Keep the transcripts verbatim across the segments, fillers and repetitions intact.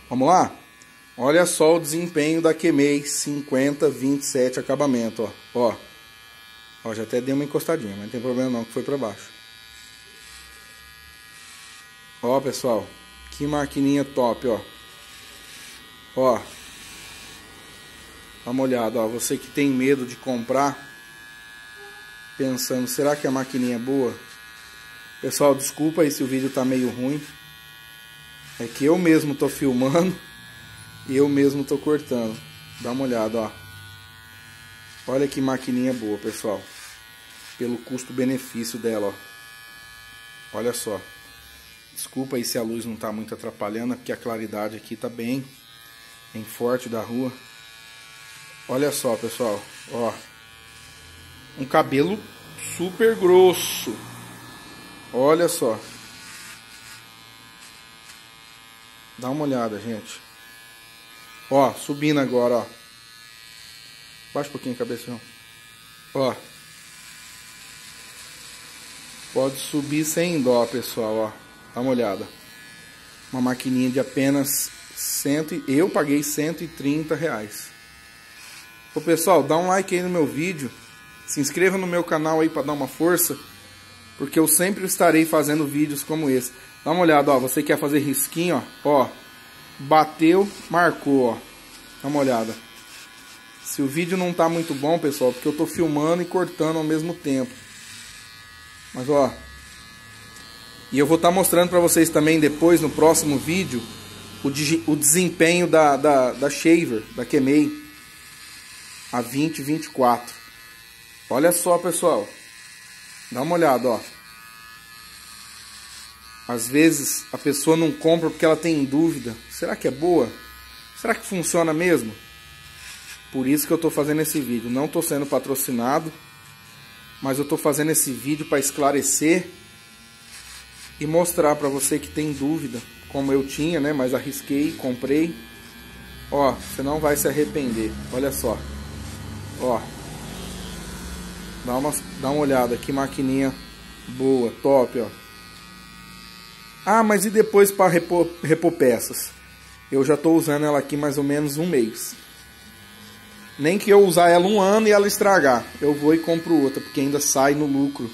Vamos lá? Olha só o desempenho da Kemei cinquenta vinte e sete acabamento, ó. Ó. Ó, já até deu uma encostadinha, mas não tem problema não, que foi pra baixo. Ó, pessoal, que maquininha top, ó. Ó. Dá uma olhada, ó. Você que tem medo de comprar, pensando, será que a maquininha é boa? Pessoal, desculpa aí se o vídeo tá meio ruim. É que eu mesmo tô filmando e eu mesmo tô cortando. Dá uma olhada, ó. Olha que maquininha boa, pessoal. Pelo custo-benefício dela, ó. Olha só. Desculpa aí se a luz não tá muito atrapalhando, porque a claridade aqui tá bem, bem forte da rua. Olha só, pessoal, ó. Um cabelo super grosso. Olha só. Dá uma olhada, gente. Ó, subindo agora, ó. Baixa um pouquinho a cabeça, ó. Pode subir sem dó, pessoal, ó. Dá uma olhada. Uma maquininha de apenas cem, eu paguei cento e trinta reais. Ô, pessoal, dá um like aí no meu vídeo. Se inscreva no meu canal aí para dar uma força, porque eu sempre estarei fazendo vídeos como esse. Dá uma olhada, ó. Você quer fazer risquinho, ó. Ó. Bateu, marcou, ó. Dá uma olhada. Se o vídeo não tá muito bom, pessoal, porque eu tô filmando e cortando ao mesmo tempo. Mas, ó. E eu vou estar mostrando para vocês também depois, no próximo vídeo, o, o desempenho da, da, da Shaver, da Kemei, a vinte vinte e quatro. Olha só, pessoal. Dá uma olhada, ó. Às vezes a pessoa não compra porque ela tem dúvida. Será que é boa? Será que funciona mesmo? Por isso que eu estou fazendo esse vídeo. Não estou sendo patrocinado, mas eu estou fazendo esse vídeo para esclarecer e mostrar para você que tem dúvida, como eu tinha, né? Mas arrisquei, comprei. Ó, você não vai se arrepender. Olha só. Ó. Dá uma, dá uma olhada, que maquininha boa, top, ó. Ah, mas e depois para repor, repor peças? Eu já estou usando ela aqui mais ou menos um mês. Nem que eu usar ela um ano e ela estragar, eu vou e compro outra, porque ainda sai no lucro.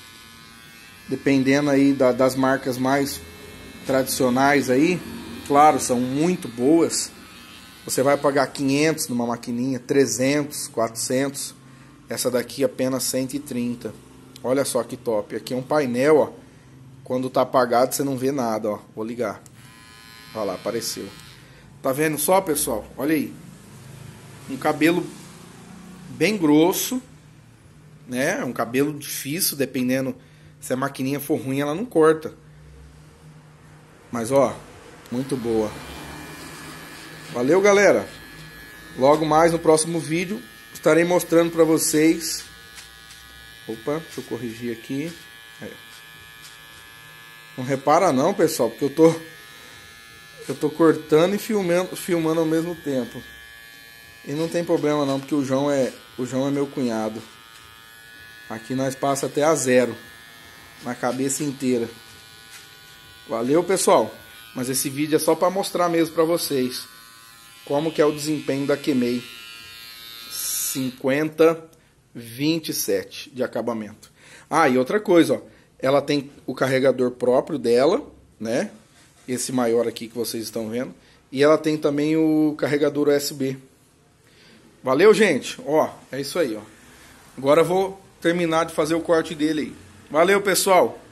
Dependendo aí da, das marcas mais tradicionais aí, claro, são muito boas. Você vai pagar quinhentos numa maquininha, trezentos, quatrocentos. Essa daqui apenas cento e trinta. Olha só que top. Aqui é um painel, ó. Quando tá apagado você não vê nada, ó. Vou ligar. Olha lá, apareceu. Tá vendo só, pessoal? Olha aí. Um cabelo bem grosso, né? Um cabelo difícil, dependendo se a maquininha for ruim, ela não corta. Mas, ó, muito boa. Valeu, galera. Logo mais no próximo vídeo estarei mostrando pra vocês. Opa, deixa eu corrigir aqui. Aí. Não repara não, pessoal, porque eu tô eu tô cortando e filmando, filmando ao mesmo tempo. E não tem problema não, porque o João é o João é meu cunhado. Aqui nós passa até a zero na cabeça inteira. Valeu, pessoal. Mas esse vídeo é só para mostrar mesmo para vocês como que é o desempenho da Kemei cinquenta vinte e sete de acabamento. Ah, e outra coisa, ó, ela tem o carregador próprio dela, né? Esse maior aqui que vocês estão vendo. E ela tem também o carregador U S B. Valeu, gente. Ó, é isso aí, ó. Agora eu vou terminar de fazer o corte dele aí. Valeu, pessoal.